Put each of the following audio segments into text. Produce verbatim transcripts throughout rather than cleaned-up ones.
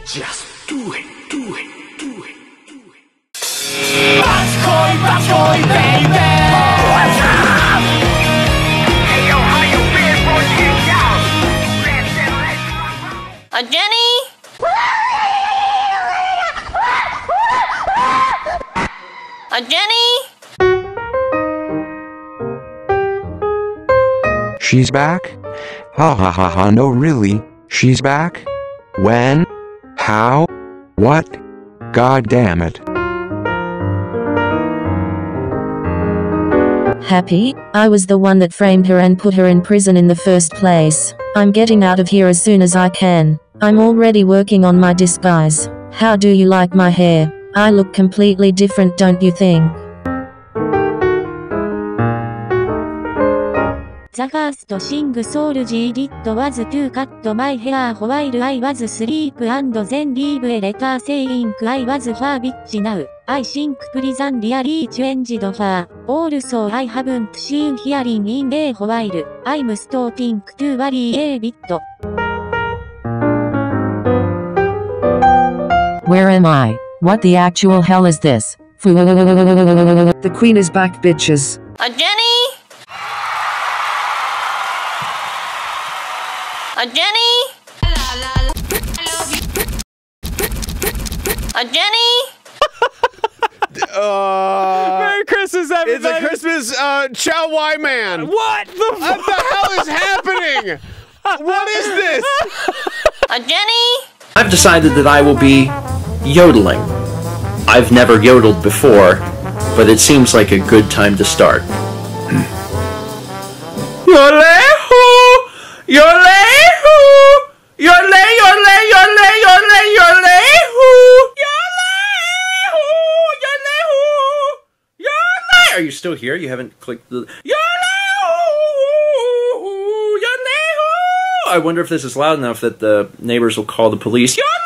Just do it, do it, do it, do it. Batchcoy, batchcoy, baby. What's up? Hey yo, how you been, boy? Kick out. A Jenny? A Jenny? She's back? Ha ha ha ha, no really, she's back? When? How? What? God damn it. Happy? I was the one that framed her and put her in prison in the first place. I'm getting out of here as soon as I can. I'm already working on my disguise. How do you like my hair? I look completely different, don't you think? The first thing Solji did was to cut my hair while I was asleep and then leave a letter saying I was her bitch now. I think prison really changed her. Also I haven't seen hearing in a while. I'm starting to worry a bit. Where am I? What the actual hell is this? The queen is back, bitches. A Jenny? A Jenny? A Jenny? uh, Merry Christmas, everybody! It's a Christmas, uh, Chow Wai Man! What the f- What the hell is happening? What is this? A Jenny? I've decided that I will be yodeling. I've never yodeled before, but it seems like a good time to start. Yodel-hoo! Yodel-hoo! Yodel, yodel, yodel, yodel, yodel-hoo! Yodel-hoo! Yodel-hoo! Yodel! Are you still here? You haven't clicked the... Yodel-hoo! Yodel-hoo! I wonder if this is loud enough that the neighbors will call the police. Yodel!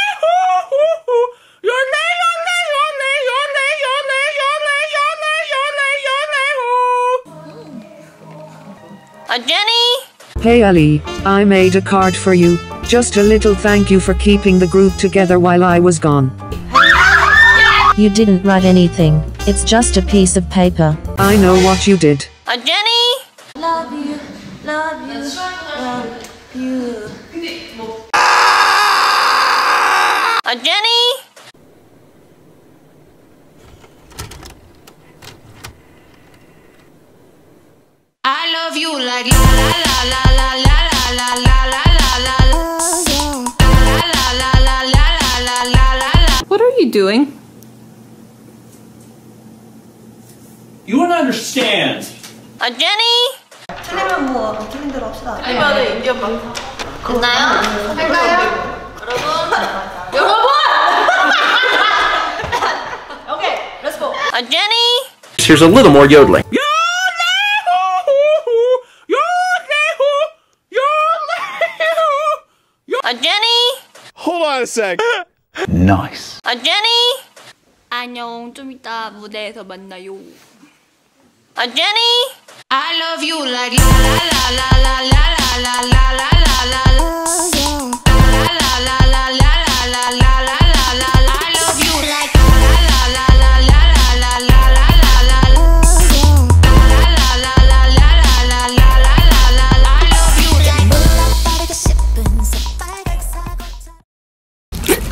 A Jenny? Hey Ali, I made a card for you. Just a little thank you for keeping the group together while I was gone. You didn't write anything. It's just a piece of paper. I know what you did. A Jenny? Love you, love you, love you. A Jenny? I love you like la la la la la la la la la la la la. What are you doing? You wouldn't understand. A Jenny? 틀리면 뭐 틀린 대로 합시다. 이거는 인정 방. 됐나요? 할까요? 여러분. 여러분. Okay, let's go. A Jenny? Here's a little more yodeling. A Jenny? Hold on a sec. Nice. A Jenny? 안녕, 좀 이따 무대에서 만나요. A Jenny? I love you like la la la la la la la la la la la la.